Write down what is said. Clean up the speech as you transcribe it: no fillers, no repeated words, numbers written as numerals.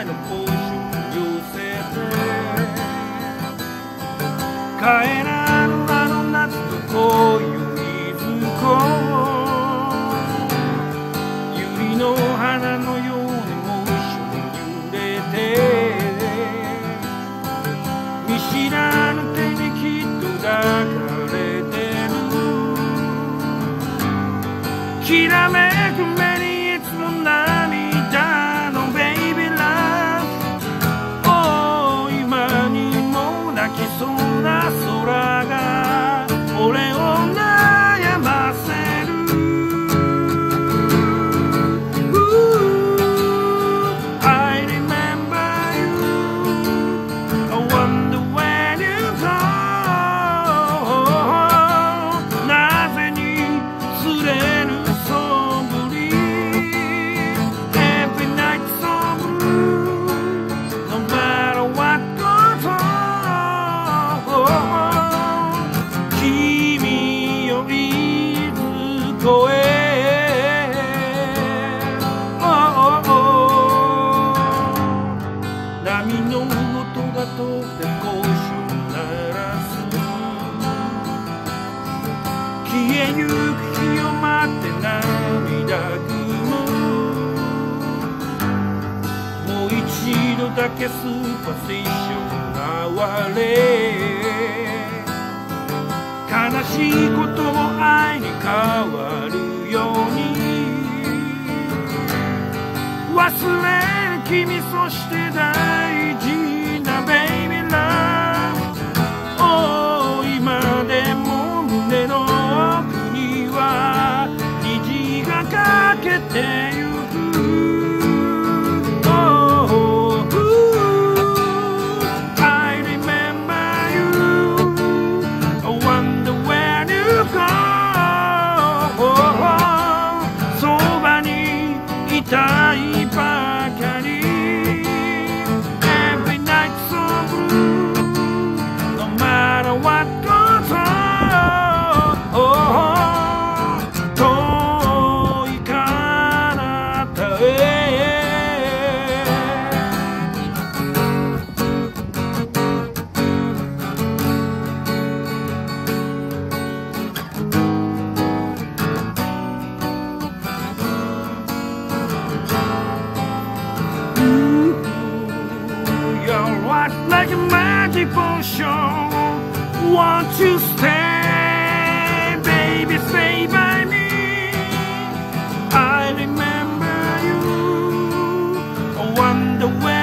愛のポーション寄せて帰らぬあの夏の恋をいずこ百合の花のようにモーション揺れて見知らぬ手にきっと抱かれてるきらめく目にいつも涙のベイビーラブ、oh、今にも泣きそうな空が俺を悩ませる。 I remember you, I wonder when you go。 なぜに釣れぬそぶり Every night so blue, no matter what goes on。 君よりずっとへ波の音がとってコーション鳴らす消えゆく日を待って涙ぐむもう一度だけスーパーステーション回れ悲しいことも愛に変わるように忘れる君そして大事なベイビーラブ、oh、今でも胸の奥には虹がかけてゆく、oh、I remember you, I wonder where you go。 そばにいたいばかり Every night so blue, no matter what goes on。 遠い彼方へYou're right like a magic potion. Won't you stay, baby, stay by me? I remember you. I wonder where